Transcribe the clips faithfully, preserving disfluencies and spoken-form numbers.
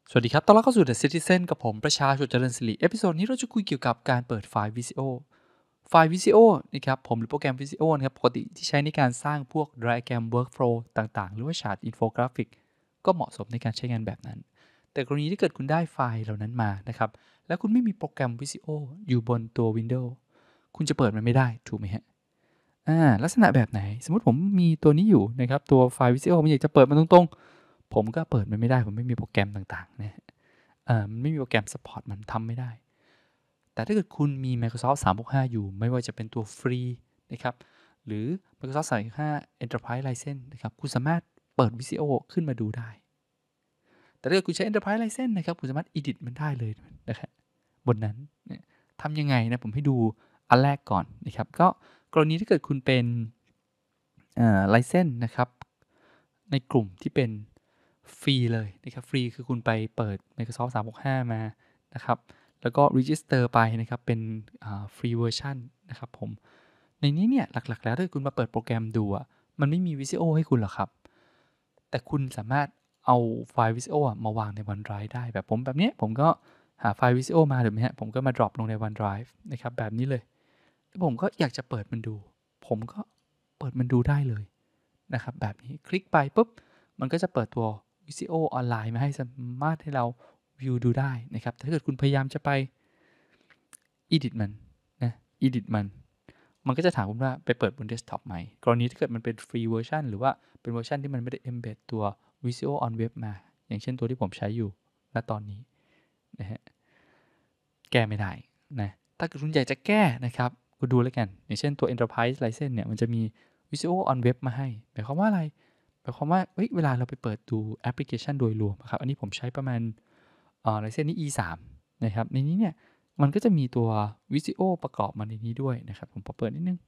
สวัสดีครับต้อนรับเข้าสู่ The Citizen กับผมประชาชนเจริญศิริเอพิโซดนี้เราจะคุยเกี่ยวกับการเปิดไฟล์ Visio ไฟล์ Visio นะครับผมหรือโปรแกรม Visio นะครับปกติที่ใช้ในการสร้างพวก Diagram Workflow ต่างๆ หรือว่า Chart Infographic ก็เหมาะสมในการใช้งานแบบนั้น แต่กรณีที่เกิดคุณได้ไฟล์เหล่านั้นมานะครับแล้วคุณไม่มีโปรแกรม Visio อยู่บนตัว Windows คุณจะเปิดมันไม่ได้ถูกไหมฮะอ่าลักษณะแบบไหนสมมุติผมมีตัวนี้อยู่นะครับตัวไฟล์ Visio ผมอยากจะเปิดมันตรงๆผมก็เปิดมันไม่ได้ผมไม่มีโปรแกรมต่างๆนะอ่ามันไม่มีโปรแกรม support มันทำไม่ได้แต่ถ้าเกิดคุณมี Microsoft สามหกห้าอยู่ไม่ว่าจะเป็นตัวฟรีนะครับหรือ Microsoft สามหกห้า Enterprise License นะครับคุณสามารถเปิด Visio ขึ้นมาดูได้แต่ถ้าเกิดคุณใช้ Enterprise License นะครับคุณสามารถ edit มันได้เลยนะครับบนนั้นเนี่ยทำยังไงนะผมให้ดูอันแรกก่อนนะครับก็กรณีถ้าเกิดคุณเป็นเอ่อ License นะครับในกลุ่มที่เป็นฟรีเลยนะครับฟรีคือคุณไปเปิด Microsoft สามหกห้ามานะครับแล้วก็ register ไปนะครับเป็นฟรีเวอร์ชันนะครับผมในนี้เนี่ยหลักๆแล้วถ้าคุณมาเปิดโปรแกรมดูอ่ะมันไม่มี Visio ให้คุณหรอกครับแต่คุณสามารถเอาไฟล์ Visio มาวางใน OneDrive ได้แบบผมแบบนี้ผมก็หาไฟล์ Visio มาถูกไหมฮะผมก็มา drop ลงใน OneDrive นะครับแบบนี้เลยแล้วผมก็อยากจะเปิดมันดูผมก็เปิดมันดูได้เลยนะครับแบบนี้คลิกไปปุ๊บมันก็จะเปิดตัว Visio ออนไลน์มาให้สามารถให้เรา view ดูได้นะครับถ้าเกิดคุณพยายามจะไป edit มันนะ edit มันมันก็จะถามคุณว่าไปเปิดบน desktop ไหมกรณีถ้าเกิดมันเป็น free version หรือว่าเป็นเวอร์ชันที่มันไม่ได้ embed ตัว Visio on web มาอย่างเช่นตัวที่ผมใช้อยู่ณตอนนี้นะฮะแก้ไม่ได้นะถ้าเกิดคุณอยากจะแก้นะครับก็ดูแล้วกันอย่างเช่นตัว enterprise license เนี่ยมันจะมี Visio on web มาให้หมายความว่าอะไรหมายความว่าเฮ้ยเวลาเราไปเปิดดูแอปพลิเคชันโดยรวมครับอันนี้ผมใช้ประมาณเอ่อ license นี้ อี สาม นะครับในนี้เนี่ยมันก็จะมีตัว Visio ประกอบมาในนี้ด้วยนะครับผมขอเปิดนิดนึง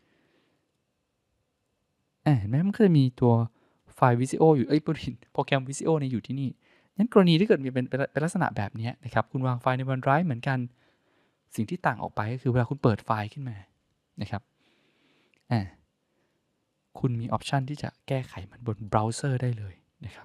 อ่าเห็นไหมมันก็จะมีตัวไฟล์ Visio อยู่เอ้ยโปรแกรม Visio เนี่ยอยู่ที่นี่งั้นกรณีที่เกิดมีเป็นเป็นลักษณะแบบนี้นะครับคุณวางไฟล์ใน OneDrive เหมือนกันสิ่งที่ต่างออกไปก็คือเวลาคุณเปิดไฟล์ขึ้นมานะครับอ่าคุณมีออปชันที่จะแก้ไขมันบนเบราว์เซอร์ได้เลยนะครับ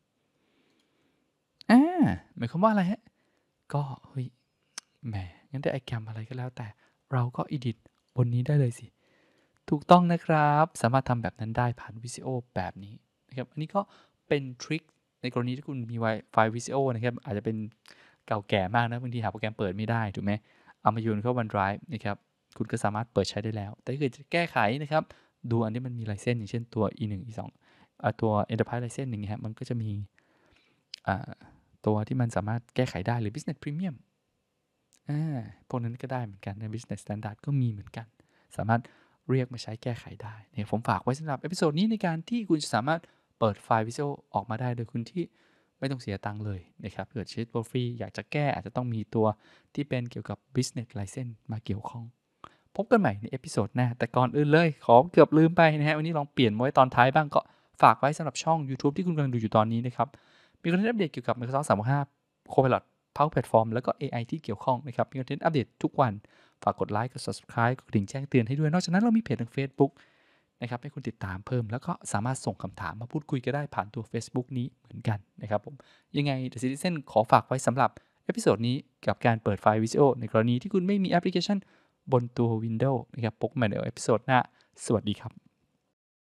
อ่าหมายความว่าอะไรฮะก็เฮ้ยแหมงั้นไดอะแกรมอะไรก็แล้วแต่เราก็ edit บนนี้ได้เลยสิถูกต้องนะครับสามารถทำแบบนั้นได้ผ่าน Visio แบบนี้นะครับอันนี้ก็เป็นทริคในกรณีที่คุณมีไฟล์ Visio นะครับอาจจะเป็นเก่าแก่มากนะบางทีหาโปรแกรมเปิดไม่ได้ถูกไหมเอามาโยนเข้า OneDrive นะครับคุณก็สามารถเปิดใช้ได้แล้วแต่ถ้าเกิดจะแก้ไขนะครับดูอันที่มันมีไลเซนส์อย่างเช่นตัว อี หนึ่ง อี สอง อ่าตัว Enterprise License อย่างเงี้ยฮะมันก็จะมีอ่าตัวที่มันสามารถแก้ไขได้หรือ Business Premium อ่าพวกนั้นก็ได้เหมือนกันใน Business Standard ก็มีเหมือนกันสามารถเรียกมาใช้แก้ไขได้เนี่ยผมฝากไว้สำหรับเอพิโซดนี้ในการที่คุณจะสามารถเปิดไฟล์ Visio ออกมาได้โดยคุณที่ไม่ต้องเสียตังค์เลยนะครับเกิดใช้ตัวฟรีอยากจะแก้อาจจะต้องมีตัวที่เป็นเกี่ยวกับ Business License มาเกี่ยวข้องพบกันใหม่ในเอพิโซดหน้าแต่ก่อนอื่นเลยขอเกือบลืมไปนะฮะวันนี้ลองเปลี่ยนมาไว้ตอนท้ายบ้างก็ฝากไว้สำหรับช่อง YouTube ที่คุณกำลังดูอยู่ตอนนี้นะครับมีคอนเทนต์อัปเดตเกี่ยวกับ Microsoft สามหกห้า Copilot Power Platform แล้วก็ เอ ไอ ที่เกี่ยวข้องนะครับมีคอนเทนต์อัปเดตทุกวันฝากกดไลค์กด Subscribe กดกระดิ่งแจ้งเตือนให้ด้วยนอกจากนั้นเรามีเพจทาง Facebook นะครับให้คุณติดตามเพิ่มแล้วก็สามารถส่งคำถามมาพูดคุยกันได้ผ่านตัว Facebook นี้เหมือนกันนะครับผมยังไง The Citizen ขอฝากไว้สำหรับเอพิโซดนี้กับการเปิดไฟล์ Visio ในกรณีที่คุณไม่มีแอปพลิเคชันบนตัว Windows นะครับพบกันใหม่ในเอพิโซดหน้าสวัสดีครับ